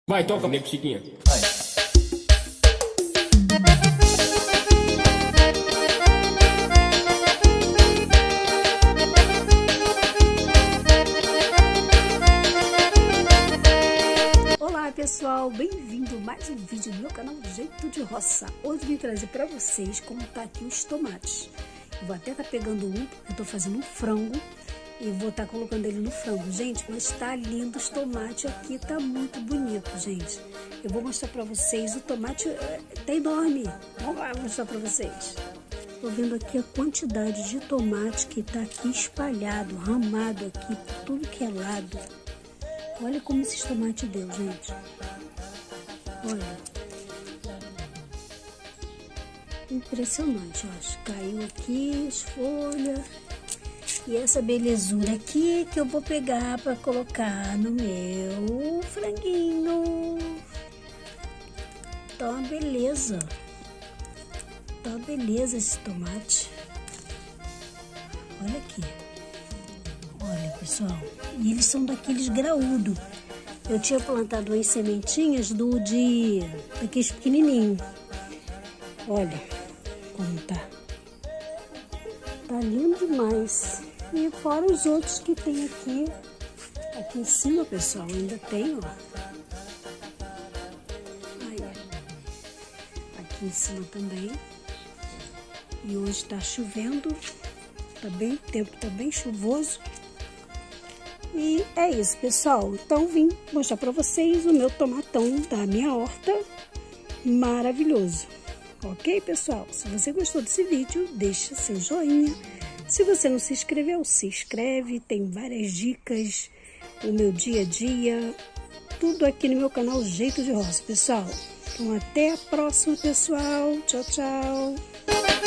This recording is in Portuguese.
Vai, toca, nego Chiquinha. Vai. Olá pessoal, bem-vindo a mais um vídeo do meu canal Jeito de Roça. Hoje vim trazer para vocês como tá aqui os tomates. Eu vou até estar pegando um, porque eu tô fazendo um frango e vou estar colocando ele no frango. Gente, mas tá lindo os tomates aqui, tá muito bonito, gente. Eu vou mostrar para vocês, o tomate tá enorme. Vamos lá mostrar para vocês. Tô vendo aqui a quantidade de tomate que tá aqui espalhado, ramado aqui por tudo que é lado. Olha como esses tomates deu, gente. Olha. Impressionante, ó. Caiu aqui as folhas. E essa belezura aqui que eu vou pegar para colocar no meu franguinho. Tá uma beleza. Tá uma beleza esse tomate. Olha aqui. Olha, pessoal. E eles são daqueles graúdos. Eu tinha plantado as sementinhas daqueles pequenininhos. Olha como tá. Tá lindo demais. E fora os outros que tem aqui. Aqui em cima, pessoal, ainda tem, ó. Aí. Aqui em cima também. E hoje tá chovendo. O tempo tá bem chuvoso. E é isso, pessoal. Então vim mostrar para vocês o meu tomatão da minha horta. Maravilhoso. Ok, pessoal? Se você gostou desse vídeo, deixa seu joinha. Se você não se inscreveu, se inscreve. Tem várias dicas, o meu dia a dia, tudo aqui no meu canal Jeito de Roça, pessoal. Então até a próxima, pessoal. Tchau, tchau.